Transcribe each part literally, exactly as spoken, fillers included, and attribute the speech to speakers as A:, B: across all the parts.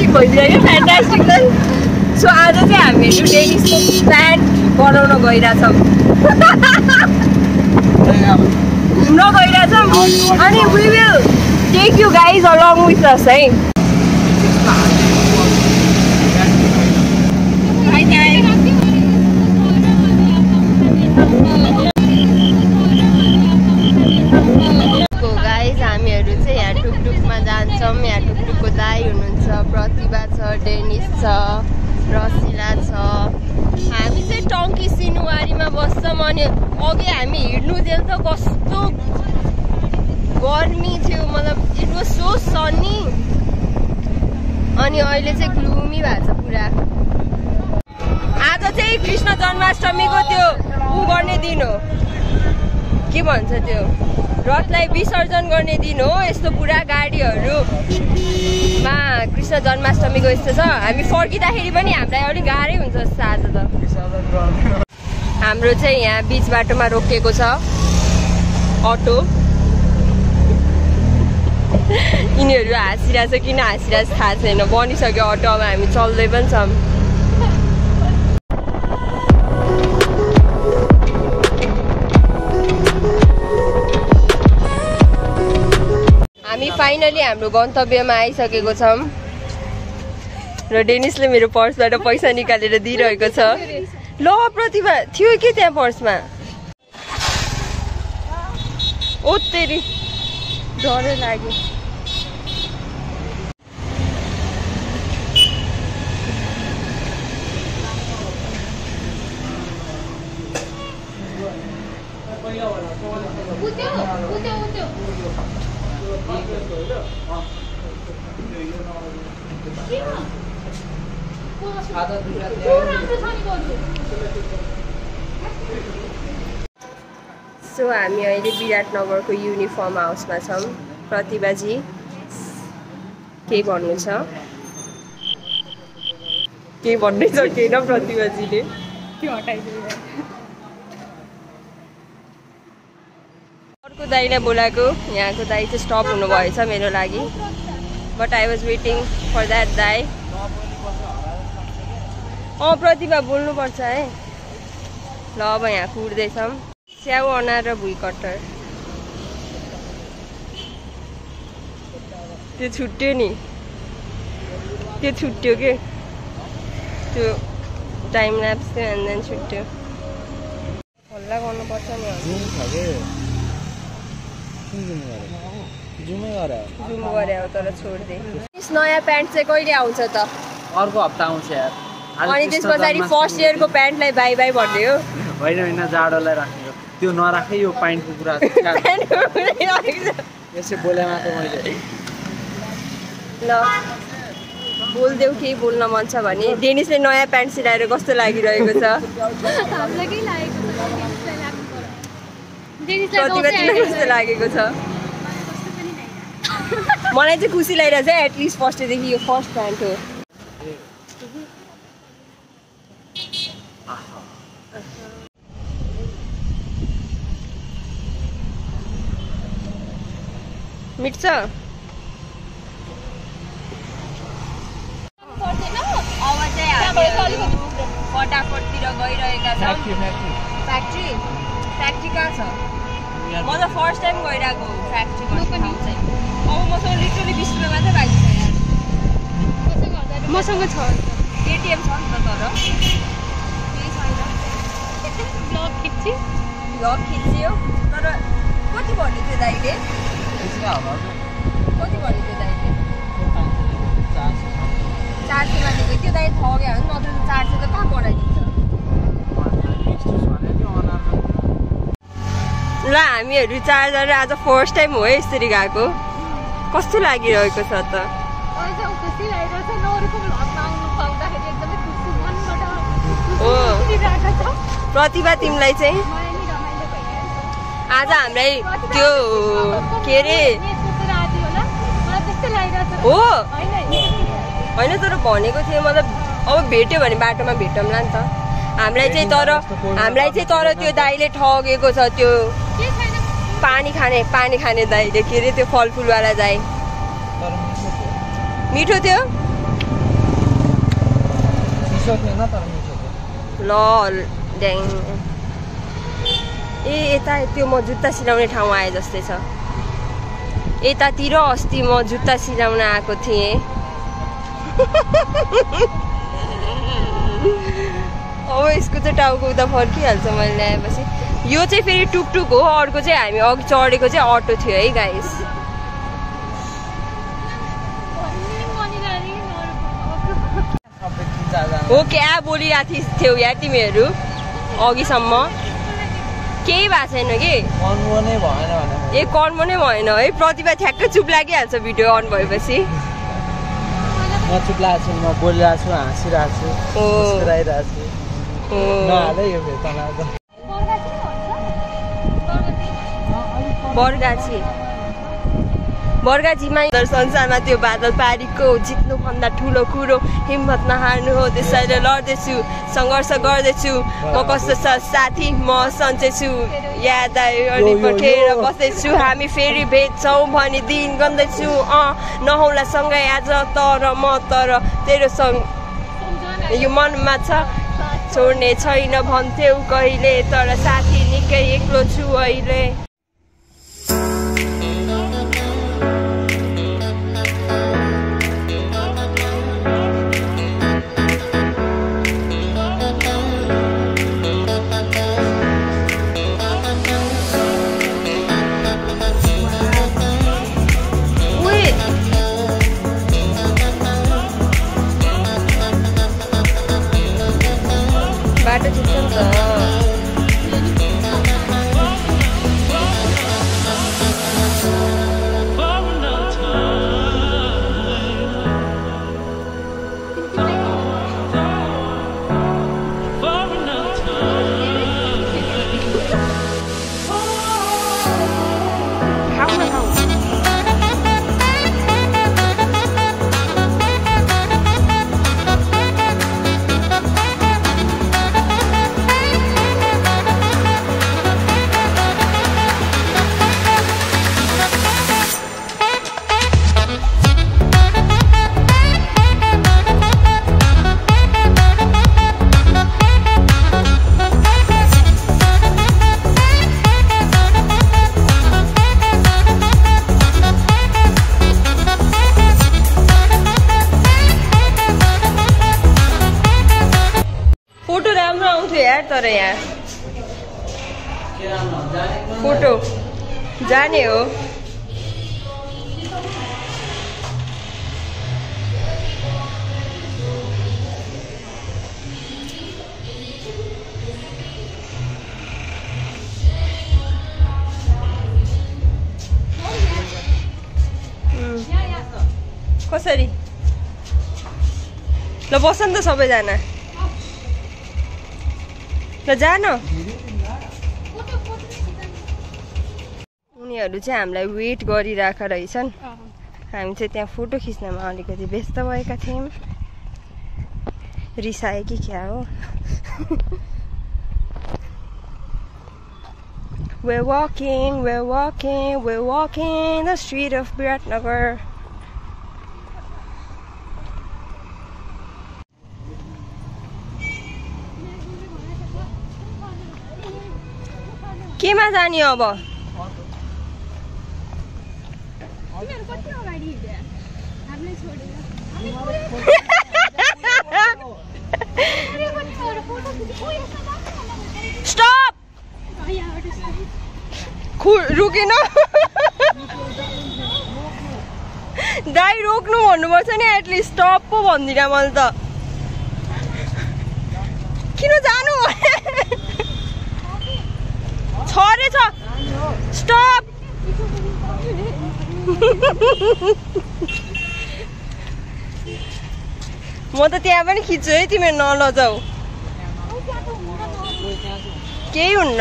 A: Fantastic भइदियो fantastic त so आज चाहिँ हामीहरू डेनिसको प्यान्ट बनाउन गइरहेछौँ घुम्न गइरहेछौँ अनि we will take you guys along with us hey guys हामीहरू चाहिँ यहाँ टुकटुकमा जान्छौँ यहाँ टुकटुकको दाई हुनुहुन्छ प्रतिभा छ डेनिस छ रसिला छ हामी चाहिँ टङ्की सिनुवारीमा बस्छौँ अनि अघि हामी हिँड्नु जेल त कस्तो गर्मी थियो मतलब इट वाज सो सनी अनि अहिले चाहिँ ग्लुमी भएको छ पुरा आज चाहिँ कृष्ण जन्माष्टमीको त्यो उ गर्ने दिन हो के भन्छ त्यो रथलाई विसर्जन गर्ने दिन हो यस्तो पुरा गाडीहरूमा कृष्ण जन्माष्टमीको यस्तो छ हामी फर्किँदाखेरि पनि हामीलाई अलिक गाह्रै हुन्छ जस्तो आज त हाम्रो चाहिँ यहाँ बिच बाटोमा रोकिएको छ अटो यिनीहरू हाँसिरहेछ किन हाँसिरहेछ थाहा छैन बनिसक्यो अटो अब हामी चल्दै पनि छौँ हामी फाइनली हाम्रो गन्तव्यमा आइसकेको छौँ र डेनिसले मेरो पर्सबाट पैसा निकालेर दिइरहेको छ ल प्रतिभा थियो कि त्यहाँ पर्समा ओ तेरी डरै लाग्यो सो हामी अहिले विराटनगरको युनिफर्म हाउसमा छौँ प्रतिभाजी के भन्नु छ के भन्नै सकेन प्रतिभाजीले अर्को दाइलाई बोलाएको यहाँको दाइ चाहिँ स्टप हुनुभएछ मेरो लागि but I was waiting for that दाइ अँ प्रतिभा बोल्नुपर्छ है ल अब यहाँ कुर्दैछौँ स्याउ अनार र भुइँ कट्टर त्यो छुट्यो नि त्यो छुट्यो के त्यो टाइम ल्याप्स थियो एन्ड देन छुट्यो हल्ला गर्नुपर्छ नि जुम गरे हो तर छोडिदिए नयाँ प्यान्ट चाहिँ कहिले आउँछ त
B: अर्को हप्ता आउँछ यार
A: अनि त्यस पछाडि फर्स्ट इयरको प्यान्टलाई बाई बाई भन्ने हो
B: होइन होइन जाडोलाई राख्ने हो त्यो नराखे यो प्यान्टको कुरा यसै बोले मात्र मैले
A: ल बोल्देऊ केही बोल्न मन छ भने डेनिसले नयाँ प्यान्ट सिलाएर कस्तो लागिरहेको छ कस्तो लागेको छ मलाई चाहिँ खुसी लागिरहेछ एटलिस्ट फर्स्टदेखि यो फर्स्ट प्यान्ट हो मिट्छ फटाफटतिर गइरहेका छौँ फ्याक्ट्री फ्याक्ट्री कहाँ छ म त फर्स्ट टाइम गइरहेको फ्याक्ट्री पनि चाहिँ अब मसँग लिटरली बिस रुपियाँ मात्रै बाँकी छ यार मसँग छ एटिएम छ नि त तर ब्लग खिच्यो ब्लग खिच्यो तर कति भन्यो त्यो दाइले कति भन्यो त्यो दाइले चार सयमा दिएको त्यो दाइ ठग्यो भने नत्र चार सय त कहाँ बनाइदिन्छ ल हामीहरू चारजना आज फर्स्ट टाइम हो यसरी गएको कस्तो लागिरहेको छ त हो प्रतिभा तिमीलाई चाहिँ आज हामीलाई त्यो के अरे हो होइन तर भनेको थियो मतलब अब भेट्यो भने बाटोमा भेटौँला नि त हामीलाई चाहिँ तर हामीलाई चाहिँ तर त्यो दाइले ठगेको छ त्यो पानी खाने पानी खाने दाइले के अरे त्यो फलफुलवाला दाइ मिठो थियो ल ड्याङ ए यता त्यो म जुत्ता सिलाउने ठाउँ आए जस्तै छ यतातिर अस्ति म जुत्ता सिलाउन आएको थिएँ अब यसको चाहिँ टाउको उता फर्किहाल्छ मैले ल्याएपछि यो चाहिँ फेरि टुकटुक हो अर्को चाहिँ हामी अघि चढेको चाहिँ अटो थियो है गाइस हो क्या बोलिरहेको थियौ या तिमीहरू अघिसम्म केही भएको छैन कि ए कर्म नै भएन है प्रतिभा ठ्याक्कै चुप लागिहाल्छ भिडियो अन भएपछि
B: म चुप लागेको छु म बोलिरहेको छु हाँसिरहेको छु मुस्कुराइरहेको छु नहाले यो फेरि तनाव
A: बरगाछी बरगाछीमा संसारमा त्यो बादल पारीको जित्नुभन्दा ठुलो कुरो हिम्मत नहार्नु हो त्यसैले लड्दैछु सङ्घर्ष गर्दैछु म कस्तो छ साथी म सन्चै छु याद आयो पठेर बस्दैछु हामी फेरि भेट्छौँ भनी दिन गन्दैछु अँ नहौला सँगै आज तर म तर तेरो सँग यो मनमा छ छोड्ने छैन भन्थ्यौ कहिले तर साथी निकै एक्लो छु अहिले बाटो ठिक छ नि त तर यहाँ फोटो जाने हो कसरी ल बस नि त सबैजना ल जान उनीहरू चाहिँ हामीलाई वेट गरिरहेका रहेछन् हामी चाहिँ त्यहाँ फोटो खिच्नमा अलिकति व्यस्त भएका थियौँ रिसाए कि क्या हो We're walking, we're walking, we're walking the street of Biratnagar. केमा जाने अब स्टप रुकेन दाइ रोक्नु भन्नुपर्छ नि एटलिस्ट स्टप पो भन्दिनँ मैले त किन जानु छरे छ स्टप म त त्यहाँ पनि खिच्छु है तिमीहरू नलजाऊ केही हुन्न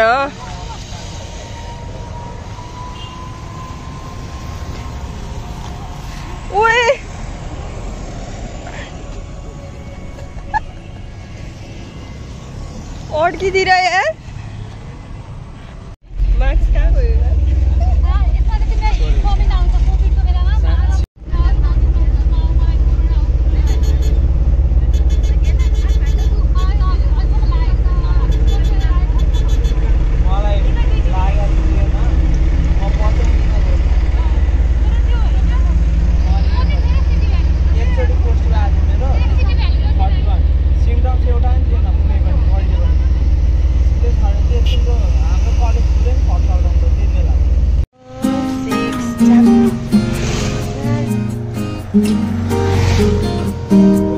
A: ओए अड्किदिएर यार मार्क्स कहाँ गयो छु